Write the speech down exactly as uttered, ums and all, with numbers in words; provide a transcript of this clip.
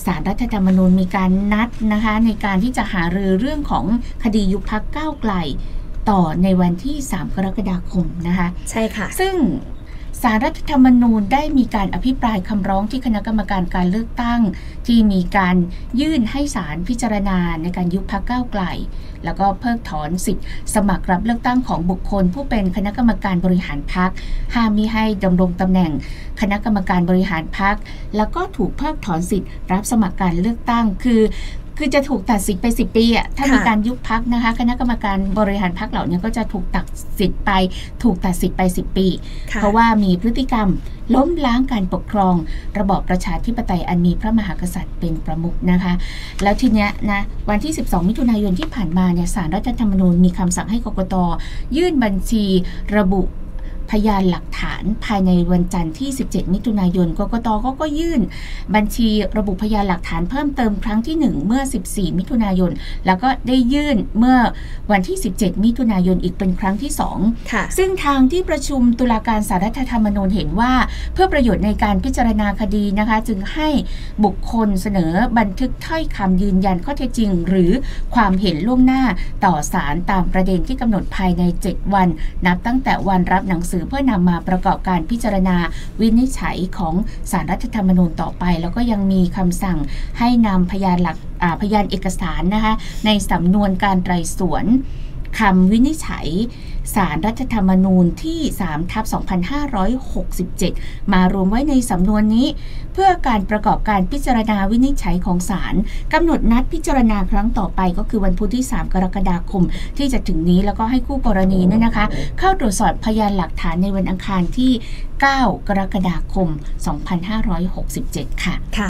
ศาลรัฐธรรมนูญมีการนัดนะคะในการที่จะหารือเรื่องของคดียุบพรรคก้าวไกลต่อในวันที่สามกรกฎาคมนะคะใช่ค่ะซึ่งศาลรัฐธรรมนูญได้มีการอภิปรายคำร้องที่คณะกรรมการการเลือกตั้งที่มีการยื่นให้ศาลพิจารณาในการยุบพรรคก้าวไกลแล้วก็เพิกถอนสิทธิ์สมัครรับเลือกตั้งของบุคคลผู้เป็นคณะกรรมการบริหารพรรคห้ามมิให้ดำรงตำแหน่งคณะกรรมการบริหารพรรคแล้วก็ถูกเพิกถอนสิทธิ์รับสมัครการเลือกตั้งคือคือจะถูกตัดสิทธิ์ไปสิบปีอ่ะถ้ามีการยุบพรรคนะคะคณะกรรมการบริหารพรรคเหล่านี้ก็จะถูกตัดสิทธิ์ไปถูกตัดสิทธิ์ไปสิบปีเพราะว่ามีพฤติกรรมล้มล้างการปกครองระบอบประชาธิปไตยอันมีพระมหากษัตริย์เป็นประมุขนะคะแล้วทีเนี้ยนะวันที่สิบสองมิถุนายนที่ผ่านมาเนี่ยศาลรัฐธรรมนูญมีคำสั่งให้กกต.ยื่นบัญชีระบุพยานหลักฐานภายในวันจันทร์ที่สิบเจ็ดมิถุนายนกกต.ก็ก็ยื่นบัญชีระบุพยานหลักฐานเพิ่มเติมครั้งที่หนึ่งเมื่อสิบสี่มิถุนายนแล้วก็ได้ยื่นเมื่อวันที่สิบเจ็ดมิถุนายนอีกเป็นครั้งที่สองซึ่งทางที่ประชุมตุลาการศาลรัฐธรรมนูญเห็นว่าเพื่อประโยชน์ในการพิจารณาคดีนะคะจึงให้บุคคลเสนอบันทึกถ้อยคำยืนยันข้อเท็จจริงหรือความเห็นล่วงหน้าต่อศาลตามประเด็นที่กำหนดภายในเจ็ดวันนับตั้งแต่วันรับหนังสือเพื่อนำมาประกอบการพิจารณาวินิจฉัยของศาลรัฐธรรมนูญต่อไปแล้วก็ยังมีคำสั่งให้นำพยานหลักพยานเอกสารนะคะในสำนวนการไตร่สวนคำวินิจฉัยศาลรัฐธรรมนูญที่ สามทับสองพันห้าร้อยหกสิบเจ็ด มารวมไว้ในสำนวนนี้เพื่อการประกอบการพิจารณาวินิจฉัยของศาลกำหนดนัดพิจารณาครั้งต่อไปก็คือวันพุธที่สามกรกฎาคมที่จะถึงนี้แล้วก็ให้คู่กรณีเนี่ยนะคะเข้าตรวจสอบพยานหลักฐานในวันอังคารที่เก้ากรกฎาคมสองพันห้าร้อยหกสิบเจ็ดค่ะ